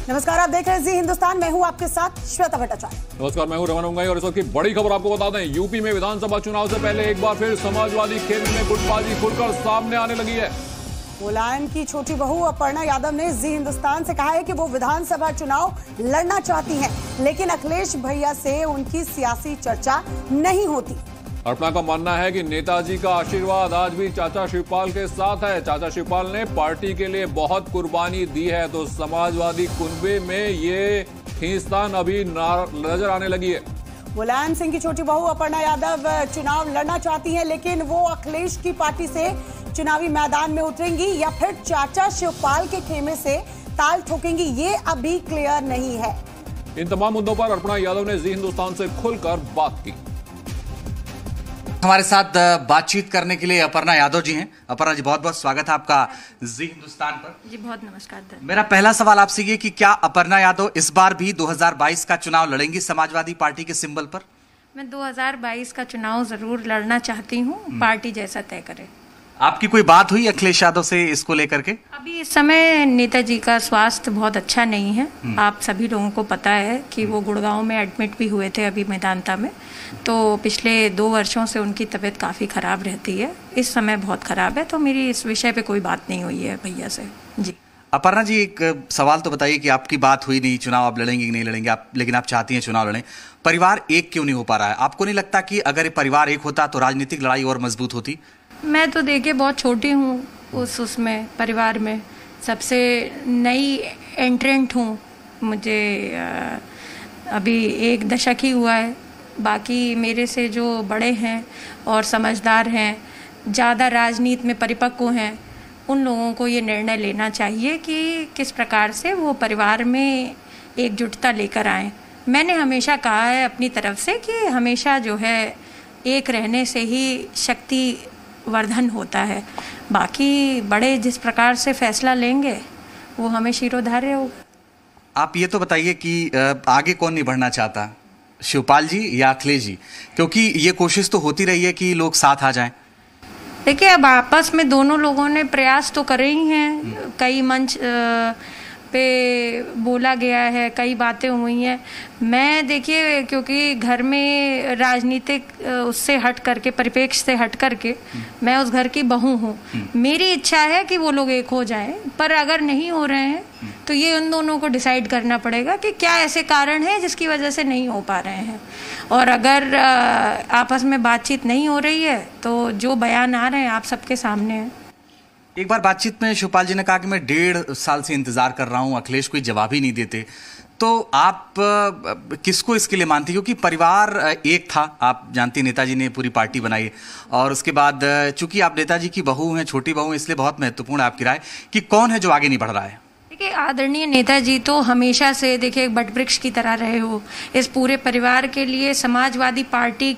नमस्कार, आप देख रहे हैं जी हिंदुस्तान। मैं हूं आपके साथ श्वेता भट्टाचार्य। नमस्कार, मैं हूं रमन उंगाई और इस वक्त की बड़ी खबर आपको बता दें। यूपी में विधानसभा चुनाव से पहले एक बार फिर समाजवादी खेल में गुटबाजी खुलकर सामने आने लगी है। मुलायम की छोटी बहू अपर्णा यादव ने जी हिंदुस्तान से कहा है कि वो विधानसभा चुनाव लड़ना चाहती हैं, लेकिन अखिलेश भैया से उनकी सियासी चर्चा नहीं होती। अर्पणा का मानना है कि नेताजी का आशीर्वाद आज भी चाचा शिवपाल के साथ है। चाचा शिवपाल ने पार्टी के लिए बहुत कुर्बानी दी है, तो समाजवादी कुनबे में ये खींचतान अभी नजर आने लगी है। मुलायम सिंह की छोटी बहू अपर्णा यादव चुनाव लड़ना चाहती हैं, लेकिन वो अखिलेश की पार्टी से चुनावी मैदान में उतरेंगी या फिर चाचा शिवपाल के खेमे से ताल ठोकेंगी, ये अभी क्लियर नहीं है। इन तमाम मुद्दों पर अर्पणा यादव ने जी हिंदुस्तान से खुलकर बात की। हमारे साथ बातचीत करने के लिए अपर्णा यादव जी हैं। अपर्णा जी, बहुत बहुत स्वागत है आपका जी हिंदुस्तान पर। जी बहुत नमस्कार। मेरा पहला सवाल आपसे ये कि क्या अपर्णा यादव इस बार भी 2022 का चुनाव लड़ेंगी समाजवादी पार्टी के सिंबल पर? मैं 2022 का चुनाव जरूर लड़ना चाहती हूँ, पार्टी जैसा तय करे। आपकी कोई बात हुई अखिलेश यादव से इसको लेकर के? अभी इस समय नेताजी का स्वास्थ्य बहुत अच्छा नहीं है। आप सभी लोगों को पता है कि वो गुड़गांव में एडमिट भी हुए थे अभी मैदानता में। तो पिछले 2 वर्षों से उनकी तबीयत काफ़ी ख़राब रहती है, इस समय बहुत ख़राब है। तो मेरी इस विषय पे कोई बात नहीं हुई है भैया से। जी अपर्णा जी, एक सवाल तो बताइए कि आपकी बात हुई नहीं, चुनाव आप लड़ेंगे कि नहीं लड़ेंगे आप, लेकिन आप चाहती हैं चुनाव लड़ें। परिवार एक क्यों नहीं हो पा रहा है? आपको नहीं लगता कि अगर परिवार एक होता तो राजनीतिक लड़ाई और मजबूत होती? मैं तो देखिए बहुत छोटी हूँ उसमें परिवार में, सबसे नई एंट्रेंट हूँ। मुझे अभी 1 दशक ही हुआ है। बाकी मेरे से जो बड़े हैं और समझदार हैं, ज़्यादा राजनीति में परिपक्व हैं, उन लोगों को ये निर्णय लेना चाहिए कि किस प्रकार से वो परिवार में एकजुटता लेकर आएँ। मैंने हमेशा कहा है अपनी तरफ से कि हमेशा जो है एक रहने से ही शक्ति वर्धन होता है। बाकी बड़े जिस प्रकार से फैसला लेंगे वो हमें शिरोधार्य होगा। आप ये तो बताइए कि आगे कौन नहीं बढ़ना चाहता, शिवपाल जी या अखिलेश जी? क्योंकि ये कोशिश तो होती रही है कि लोग साथ आ जाएं। देखिए, अब आपस में दोनों लोगों ने प्रयास तो करे ही हैं, कई मंच पे बोला गया है, कई बातें हुई हैं। मैं देखिए, क्योंकि घर में राजनीतिक उससे हट करके, परिप्रेक्ष्य से हट करके, मैं उस घर की बहू हूँ। मेरी इच्छा है कि वो लोग एक हो जाएं, पर अगर नहीं हो रहे हैं तो ये उन दोनों को डिसाइड करना पड़ेगा कि क्या ऐसे कारण है जिसकी वजह से नहीं हो पा रहे हैं। और अगर आपस में बातचीत नहीं हो रही है तो जो बयान आ रहे हैं आप सबके सामने है। एक बार बातचीत में शिवपाल जी ने कहा कि मैं 1.5 साल से इंतजार कर रहा हूं, अखिलेश कोई जवाब ही नहीं देते। तो आप किसको इसके लिए मानते? क्योंकि परिवार एक था, आप जानती हैं नेताजी ने पूरी पार्टी बनाई, और उसके बाद चूंकि आप नेताजी की बहू हैं, छोटी बहू, इसलिए बहुत महत्वपूर्ण है आपकी राय कि कौन है जो आगे नहीं बढ़ रहा है। देखिए, आदरणीय नेताजी तो हमेशा से देखिए एक वटवृक्ष की तरह रहे हो। इस पूरे परिवार के लिए समाजवादी पार्टी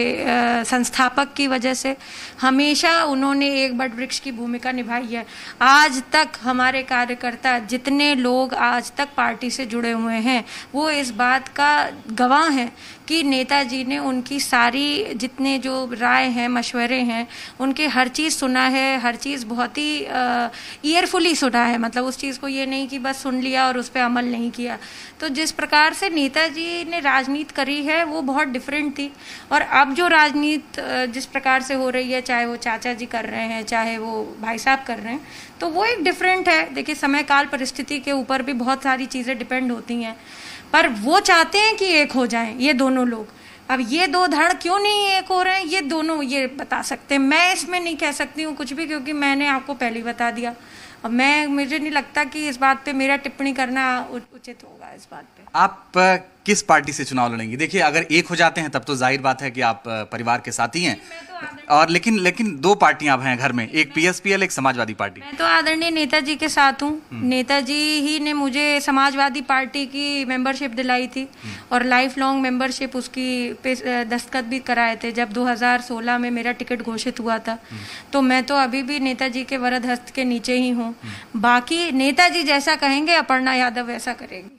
के संस्थापक की वजह से हमेशा उन्होंने एक वटवृक्ष की भूमिका निभाई है। आज तक हमारे कार्यकर्ता, जितने लोग आज तक पार्टी से जुड़े हुए हैं, वो इस बात का गवाह हैं कि नेताजी ने उनकी सारी जितने जो राय हैं, मशवरे हैं, उनके हर चीज़ सुना है, हर चीज़ बहुत ही ईयरफुली सुना है। मतलब उस चीज़ को ये नहीं कि बस सुन लिया और उस पर अमल नहीं किया। तो जिस प्रकार से नेताजी ने राजनीति करी है वो बहुत डिफरेंट थी। और अब जो राजनीति जिस प्रकार से हो रही है, चाहे वो चाचा जी कर रहे हैं, चाहे वो भाई साहब कर रहे हैं, तो वो एक डिफरेंट है। देखिए, समय काल परिस्थिति के ऊपर भी बहुत सारी चीज़ें डिपेंड होती हैं, पर वो चाहते हैं कि एक हो जाएं ये दोनों लोग। अब ये 2 धड़ क्यों नहीं एक हो रहे हैं, ये दोनों ये बता सकते हैं। मैं इसमें नहीं कह सकती हूँ कुछ भी, क्योंकि मैंने आपको पहले ही बता दिया। अब मुझे नहीं लगता कि इस बात पे मेरा टिप्पणी करना उचित होगा इस बात पे। आप किस पार्टी से चुनाव लड़ेंगी? देखिए, अगर एक हो जाते हैं तब तो जाहिर बात है कि आप परिवार के साथ ही हैं, और लेकिन 2 पार्टियां हैं घर में, एक पीएसपीएल, एक समाजवादी पार्टी। मैं तो आदरणीय नेताजी के साथ हूँ। नेताजी ही ने मुझे समाजवादी पार्टी की मेंबरशिप दिलाई थी और लाइफ लॉन्ग मेंबरशिप उसकी पे दस्तखत भी कराए थे जब 2016 में मेरा टिकट घोषित हुआ था। तो मैं तो अभी भी नेताजी के वरद हस्त के नीचे ही हूँ। बाकी नेताजी जैसा कहेंगे अपर्णा यादव वैसा करेगी।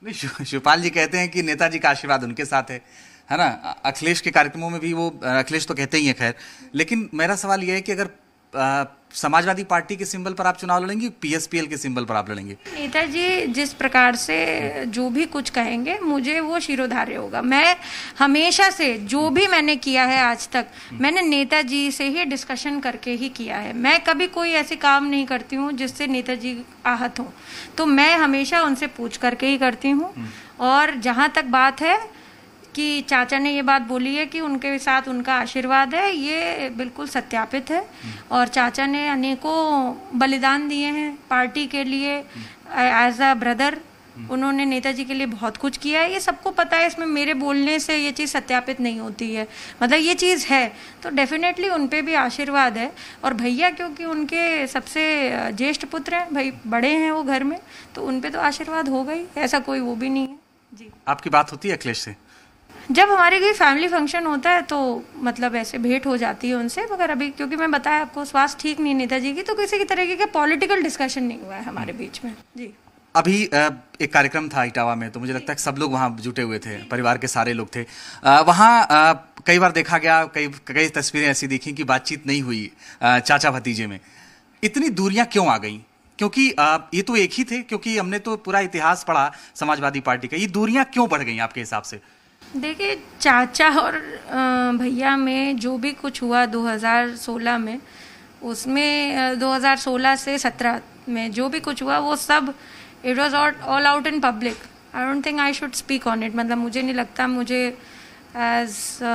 शिवपाल जी कहते हैं कि नेताजी का आशीर्वाद उनके साथ है ना? अखिलेश के कार्यक्रमों में भी वो, अखिलेश तो कहते ही हैं खैर, लेकिन मेरा सवाल यह है कि अगर समाजवादी पार्टी के सिंबल पर आप चुनाव लड़ेंगे, पीएसपीएल के सिंबल पर आप लड़ेंगे? नेताजी जिस प्रकार से जो भी कुछ कहेंगे मुझे वो शिरोधार्य होगा। मैं हमेशा से जो भी मैंने किया है आज तक, मैंने नेताजी से ही डिस्कशन करके ही किया है। मैं कभी कोई ऐसे काम नहीं करती हूँ जिससे नेताजी आहत हों, तो मैं हमेशा उनसे पूछ करके ही करती हूँ। और जहाँ तक बात है कि चाचा ने ये बात बोली है कि उनके साथ उनका आशीर्वाद है, ये बिल्कुल सत्यापित है। और चाचा ने अनेकों बलिदान दिए हैं पार्टी के लिए, एज अ ब्रदर उन्होंने नेताजी के लिए बहुत कुछ किया है, ये सबको पता है। इसमें मेरे बोलने से ये चीज़ सत्यापित नहीं होती है, मतलब ये चीज़ है, तो डेफिनेटली उन पे भी आशीर्वाद है। और भैया क्योंकि उनके सबसे ज्येष्ठ पुत्र हैं, भाई बड़े हैं वो घर में, तो उन पे तो आशीर्वाद होगा ही, ऐसा कोई वो भी नहीं है जी। आपकी बात होती है अखिलेश से? जब हमारे कोई फैमिली फंक्शन होता है तो मतलब ऐसे भेंट हो जाती है उनसे, मगर अभी क्योंकि मैं बताया आपको स्वास्थ्य ठीक नहीं नेताजी की, तो किसी की तरीके का पॉलिटिकल डिस्कशन नहीं हुआ है हमारे बीच में जी। अभी एक कार्यक्रम था इटावा में, तो मुझे लगता है कि सब लोग वहाँ जुटे हुए थे, परिवार के सारे लोग थे वहाँ। कई बार देखा गया, कई तस्वीरें ऐसी देखी कि बातचीत नहीं हुई चाचा भतीजे में। इतनी दूरियां क्यों आ गई? क्योंकि ये तो एक ही थे, क्योंकि हमने तो पूरा इतिहास पढ़ा समाजवादी पार्टी का, ये दूरियां क्यों बढ़ गई आपके हिसाब से? देखिए, चाचा और भैया में जो भी कुछ हुआ 2016 में, उसमें 2016 से 17 में जो भी कुछ हुआ वो सब it was all out in public. I don't think I should speak on it. मतलब मुझे नहीं लगता, मुझे एज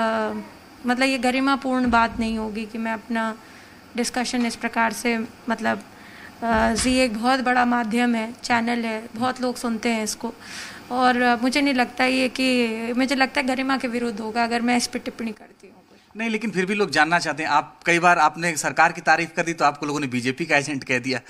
मतलब ये गरिमापूर्ण बात नहीं होगी कि मैं अपना डिस्कशन इस प्रकार से, मतलब जी एक बहुत बड़ा माध्यम है, चैनल है, बहुत लोग सुनते हैं इसको, और मुझे नहीं लगता ये कि, मुझे लगता है गरिमा के विरुद्ध होगा अगर मैं इस पर टिप्पणी करती हूँ। नहीं, लेकिन फिर भी लोग जानना चाहते हैं। आप कई बार आपने सरकार की तारीफ कर दी तो आपको लोगों ने बीजेपी का एजेंट कह दिया।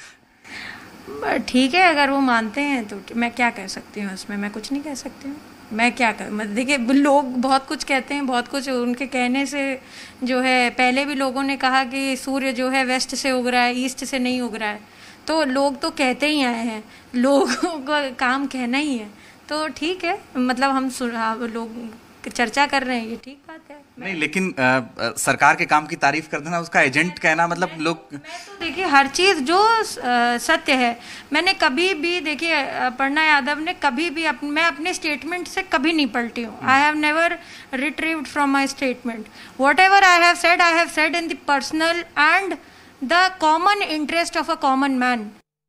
ठीक है, अगर वो मानते हैं तो मैं क्या कह सकती हूँ उसमें, मैं कुछ नहीं कह सकती हूँ। मैं क्या कर, देखिए लोग बहुत कुछ कहते हैं, बहुत कुछ उनके कहने से जो है, पहले भी लोगों ने कहा कि सूर्य जो है वेस्ट से उग रहा है, ईस्ट से नहीं उग रहा है, तो लोग तो कहते ही आए हैं, लोगों का काम कहना ही है, तो ठीक है, मतलब हम लोग चर्चा कर रहे हैं, ये ठीक बात है। नहीं, लेकिन सरकार के काम की तारीफ कर देना, उसका एजेंट कहना, मतलब लोग, मैं तो देखिए हर चीज जो सत्य है, मैंने कभी भी, देखिए अपर्णा यादव ने कभी भी मैं अपने स्टेटमेंट से कभी नहीं पलटी हूँ। I have never retrieved from my statement. Whatever I have said in the personal and the common interest of a common man.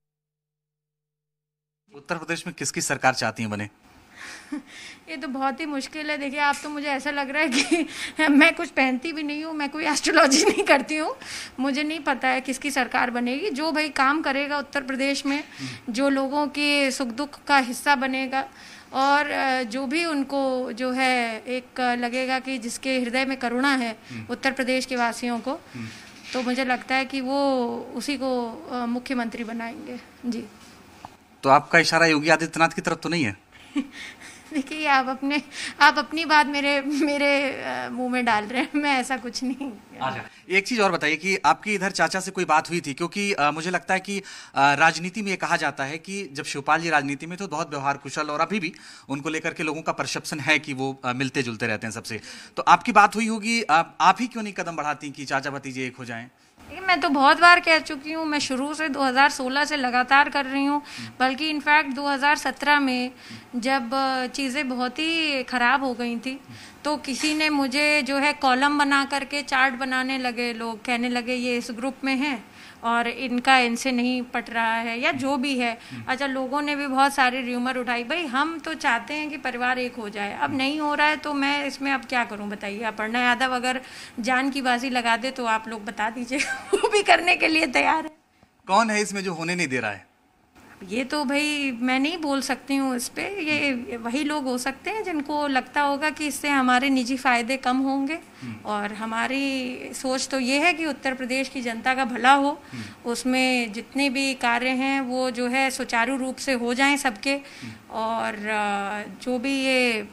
Uttar Pradesh में किसकी सरकार चाहती हैं बने? ये तो बहुत ही मुश्किल है। देखिए, आप तो, मुझे ऐसा लग रहा है कि मैं कुछ पहनती भी नहीं हूँ, मैं कोई एस्ट्रोलॉजी नहीं करती हूँ, मुझे नहीं पता है किसकी सरकार बनेगी। जो भाई काम करेगा उत्तर प्रदेश में, जो लोगों के सुख दुख का हिस्सा बनेगा, और जो भी उनको जो है एक लगेगा कि जिसके हृदय में करुणा है उत्तर प्रदेश के वासियों को, तो मुझे लगता है कि वो उसी को मुख्यमंत्री बनाएंगे जी। तो आपका इशारा योगी आदित्यनाथ की तरफ तो नहीं है? देखिए, आप अपनी बात मेरे मुंह में डाल रहे हैं, मैं ऐसा कुछ नहीं। एक चीज और बताइए कि आपकी इधर चाचा से कोई बात हुई थी? क्योंकि मुझे लगता है कि राजनीति में ये कहा जाता है कि जब शिवपाल जी राजनीति में तो बहुत व्यवहार कुशल, और अभी भी उनको लेकर के लोगों का परसेप्शन है कि वो मिलते जुलते रहते हैं सबसे। तो आपकी बात हुई होगी, आप ही क्यों नहीं कदम बढ़ाती कि चाचा भतीजे एक हो जाएं? मैं तो बहुत बार कह चुकी हूँ, मैं शुरू से 2016 से लगातार कर रही हूँ, बल्कि इनफैक्ट 2017 में जब चीज़ें बहुत ही ख़राब हो गई थी, तो किसी ने मुझे जो है कॉलम बना करके चार्ट बनाने लगे, लोग कहने लगे ये इस ग्रुप में है और इनका इनसे नहीं पट रहा है, या जो भी है। अच्छा, लोगों ने भी बहुत सारी र्यूमर उठाई। भाई, हम तो चाहते हैं कि परिवार एक हो जाए, अब नहीं हो रहा है तो मैं इसमें अब क्या करूं बताइए। अपर्णा यादव अगर जान की बाजी लगा दे तो आप लोग बता दीजिए, वो भी करने के लिए तैयार है। कौन है इसमें जो होने नहीं दे रहा है? ये तो भाई मैं नहीं बोल सकती हूँ इस पे, ये वही लोग हो सकते हैं जिनको लगता होगा कि इससे हमारे निजी फायदे कम होंगे, और हमारी सोच तो ये है कि उत्तर प्रदेश की जनता का भला हो, उसमें जितने भी कार्य हैं वो जो है सुचारू रूप से हो जाएं सबके, और जो भी ये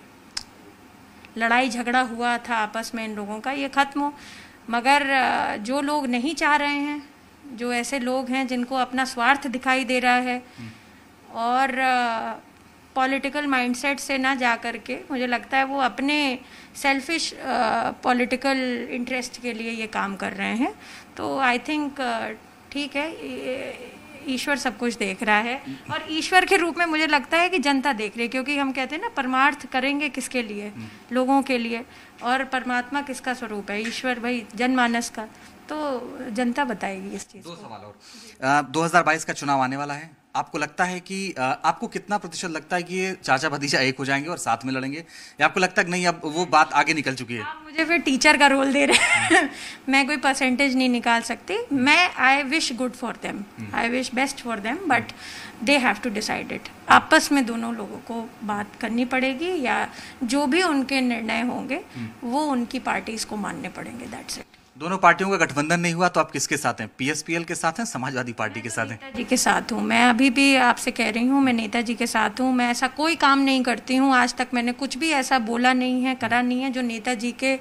लड़ाई झगड़ा हुआ था आपस में इन लोगों का, ये खत्म हो। मगर जो लोग नहीं चाह रहे हैं, जो ऐसे लोग हैं जिनको अपना स्वार्थ दिखाई दे रहा है और पॉलिटिकल माइंडसेट से ना जा करके, मुझे लगता है वो अपने सेल्फिश पॉलिटिकल इंटरेस्ट के लिए ये काम कर रहे हैं, तो आई थिंक ठीक है, ईश्वर सब कुछ देख रहा है, और ईश्वर के रूप में मुझे लगता है कि जनता देख रही है, क्योंकि हम कहते हैं ना परमार्थ करेंगे किसके लिए, लोगों के लिए, और परमात्मा किसका स्वरूप है, ईश्वर भाई जनमानस का, तो जनता बताएगी इस चीज। दो सवाल और 2022 का चुनाव आने वाला है, आपको लगता है कि आपको कितना प्रतिशत लगता है कि ये चाचा भतीजा एक हो जाएंगे और साथ में लड़ेंगे, या आपको लगता है कि नहीं अब वो बात आगे निकल चुकी है? आप मुझे फिर टीचर का रोल दे रहे हैं मैं कोई परसेंटेज नहीं निकाल सकती, मैं I wish good for them, I wish best for them, but they have to decide it. आपस में दोनों लोगों को बात करनी पड़ेगी, या जो भी उनके निर्णय होंगे वो उनकी पार्टीज को मानने पड़ेंगे, दैट्स इट। दोनों पार्टियों का गठबंधन नहीं हुआ तो आप किसके साथ हैं? पीएसपीएल के साथ हैं, समाजवादी पार्टी के साथ हैं? नेताजी के साथ हूँ, मैं अभी भी आपसे कह रही हूँ, मैं नेताजी के साथ हूँ। मैं ऐसा कोई काम नहीं करती हूँ, आज तक मैंने कुछ भी ऐसा बोला नहीं है, करा नहीं है जो नेताजी के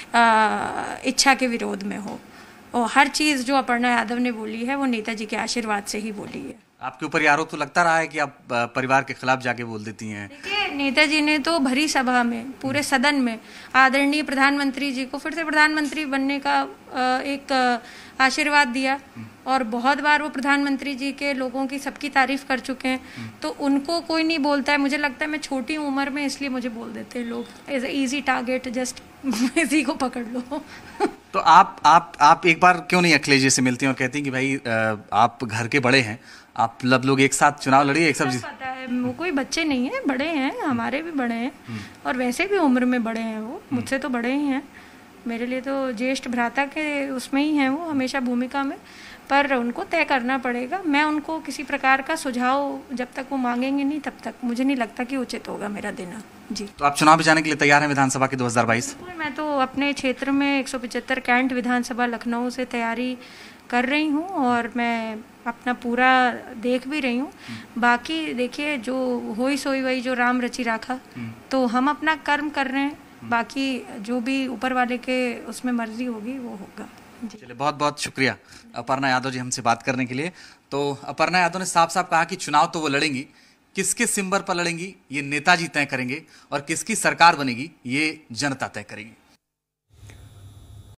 इच्छा के विरोध में हो, और हर चीज़ जो अपर्णा यादव ने बोली है वो नेताजी के आशीर्वाद से ही बोली है। आपके ऊपर ये आरोप तो लगता रहा है कि आप परिवार के खिलाफ जाके बोल देती हैं। देखिए, नेताजी ने तो भरी सभा में, पूरे सदन में आदरणीय प्रधानमंत्री जी को फिर से प्रधानमंत्री बनने का एक आशीर्वाद दिया, और बहुत बार वो प्रधानमंत्री जी के लोगों की सबकी तारीफ कर चुके हैं, तो उनको कोई नहीं बोलता है। मुझे लगता है मैं छोटी उम्र में इसलिए मुझे बोल देते हैं लोग, as a easy target, just इसी को पकड़ लो तो आप एक बार क्यों नहीं अखिलेश जी से मिलती हैं और कहती हैं कि भाई आप घर के बड़े हैं, आप लोग एक साथ चुनाव लड़िए, एक सब पता है वो कोई बच्चे नहीं है, बड़े हैं, हमारे भी बड़े हैं, और वैसे भी उम्र में बड़े हैं, वो मुझसे तो बड़े ही हैं, मेरे लिए तो ज्येष्ठ भ्राता के उसमें ही हैं वो, हमेशा भूमिका में, पर उनको तय करना पड़ेगा। मैं उनको किसी प्रकार का सुझाव जब तक वो मांगेंगे नहीं तब तक मुझे नहीं लगता कि उचित होगा मेरा देना। जी, तो आप चुनाव में जाने के लिए तैयार हैं विधानसभा के 2022? मैं तो अपने क्षेत्र में 175 कैंट विधानसभा लखनऊ से तैयारी कर रही हूँ, और मैं अपना पूरा देख भी रही हूँ। बाकी देखिए, जो होई सोई वही जो राम रचि राखा, तो हम अपना कर्म कर रहे हैं, बाकी जो भी ऊपर वाले के उसमें मर्जी होगी वो होगा। चलिए, बहुत बहुत शुक्रिया अपर्णा यादव जी हमसे बात करने के लिए। तो अपर्णा यादव ने साफ साफ कहा कि चुनाव तो वो लड़ेंगी, किसके सिंबल पर लड़ेंगी ये नेताजी तय करेंगे, और किसकी सरकार बनेगी ये जनता तय करेगी।